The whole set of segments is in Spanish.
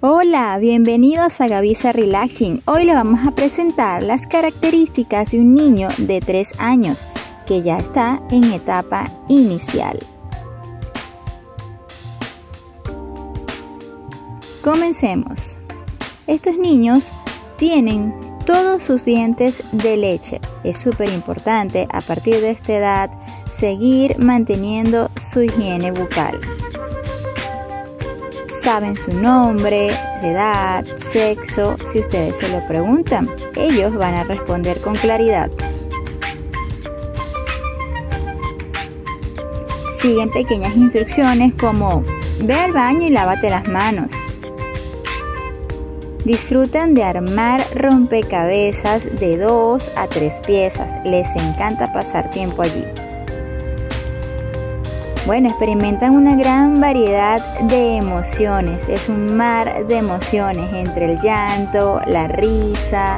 Hola, bienvenidos a Gavisa Relaxing. Hoy le vamos a presentar las características de un niño de 3 años que ya está en etapa inicial. Comencemos. Estos niños tienen todos sus dientes de leche. Es súper importante a partir de esta edad seguir manteniendo su higiene bucal. Saben su nombre, edad, sexo. Si ustedes se lo preguntan, ellos van a responder con claridad. Siguen pequeñas instrucciones como: ve al baño y lávate las manos. Disfrutan de armar rompecabezas de 2 a 3 piezas. Les encanta pasar tiempo allí. Bueno, experimentan una gran variedad de emociones. Es un mar de emociones entre el llanto, la risa.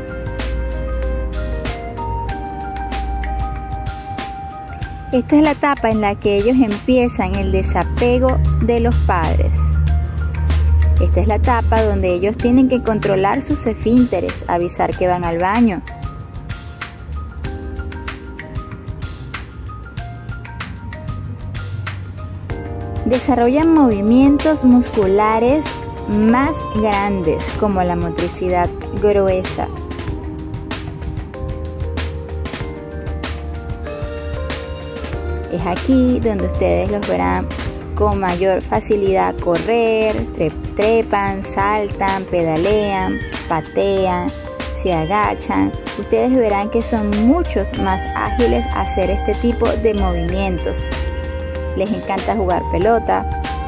Esta es la etapa en la que ellos empiezan el desapego de los padres. Esta es la etapa donde ellos tienen que controlar sus esfínteres, avisar que van al baño. Desarrollan movimientos musculares más grandes, como la motricidad gruesa. Es aquí donde ustedes los verán con mayor facilidad correr, trepan, saltan, pedalean, patean, se agachan. Ustedes verán que son muchos más ágiles a hacer este tipo de movimientos. Les encanta jugar pelota.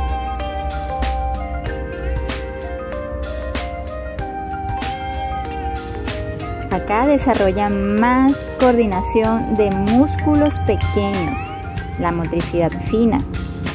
Acá desarrollan más coordinación de músculos pequeños, la motricidad fina.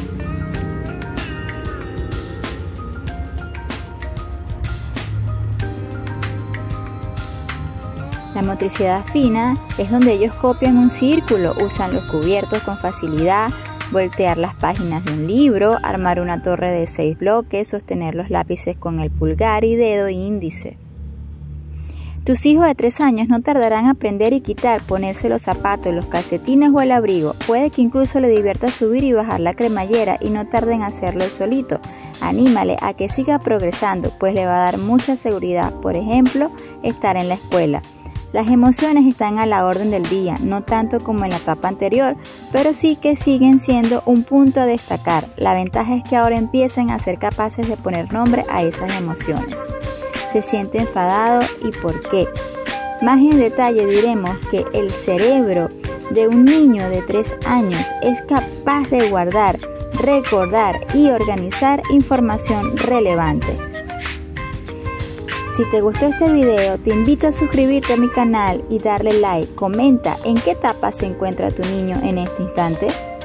La motricidad fina es donde ellos copian un círculo, usan los cubiertos con facilidad, voltear las páginas de un libro, armar una torre de 6 bloques, sostener los lápices con el pulgar y dedo índice. Tus hijos de 3 años no tardarán en aprender y quitar, ponerse los zapatos, los calcetines o el abrigo. Puede que incluso le divierta subir y bajar la cremallera y no tarde en hacerlo él solito. Anímale a que siga progresando, pues le va a dar mucha seguridad. Por ejemplo, estar en la escuela. Las emociones están a la orden del día, no tanto como en la etapa anterior, pero sí que siguen siendo un punto a destacar. La ventaja es que ahora empiezan a ser capaces de poner nombre a esas emociones. Se siente enfadado y por qué. Más en detalle diremos que el cerebro de un niño de 3 años es capaz de guardar, recordar y organizar información relevante. Si te gustó este video, te invito a suscribirte a mi canal y darle like. Comenta en qué etapa se encuentra tu niño en este instante.